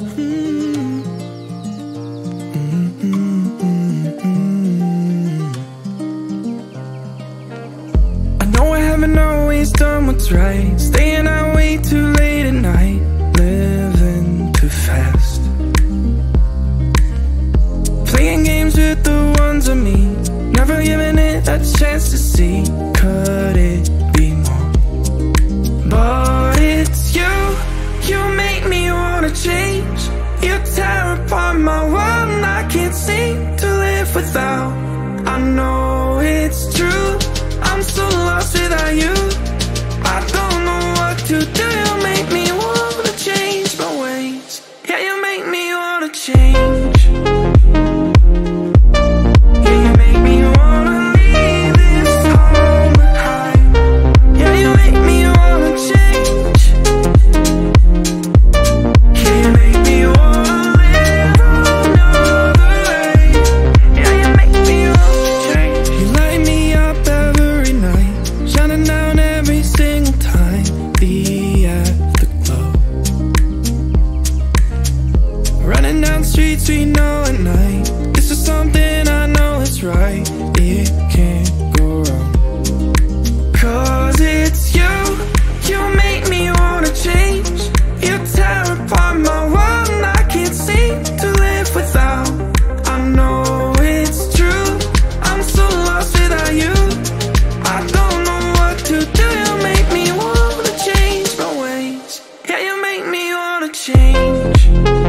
I know I haven't always done what's right, staying out way too late at night, living too fast, playing games with the ones I meet, never giving it a chance to see, could it be more? But it's you, you make me wanna change. You tear apart my world and I can't seem to live without. I know it's true, I'm so lost without you. I don't know what to do, you make me wanna change my ways. Yeah, you make me wanna change. Yeah, you make me wanna leave this home behind. Yeah, you make me wanna change. Yeah, you make me wanna live another way. Yeah, you make me wanna change. You light me up every night, shining down every single time. The afterglow, running down streets we know at night. This is something I know it's right, it can't go wrong. Cause it's you, you make me wanna change. You tear apart my world and I can't seem to live without. I know it's true, I'm so lost without you. I don't know what to do, you make me wanna change my ways. Yeah, you make me wanna change.